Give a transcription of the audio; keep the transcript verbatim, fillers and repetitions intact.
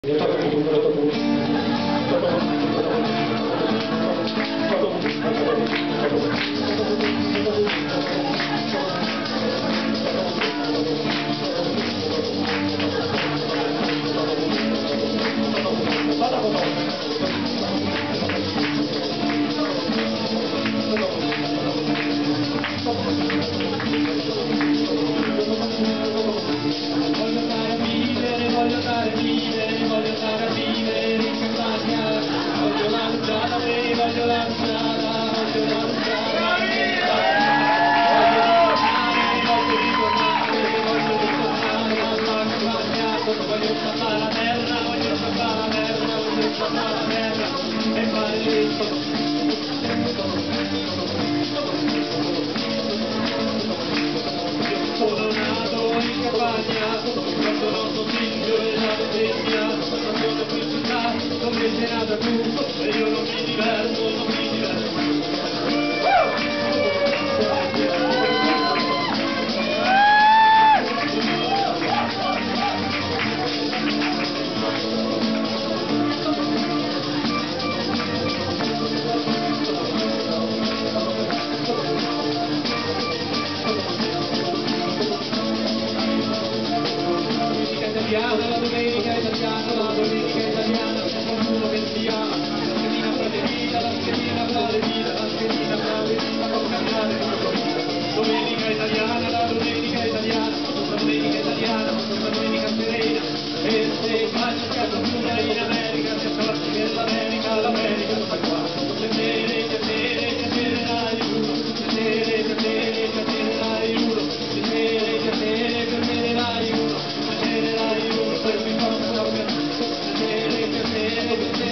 La domenica italiana, la domenica italiana, c'è qualcuno che si ama, la schedina preferita, la schedina preferita, la schedina preferita, può cambiare la tua vita. Domenica italiana, la domenica italiana, la domenica italiana, la domenica serena, e se vai a casa tua in America, se accorgi che l'America, l'America sta qua. Piacere, piacere, piacere dai uno, piacere, piacere, piacere dai uno, piacere, piacere, piacere dai uno, piacere dai uno.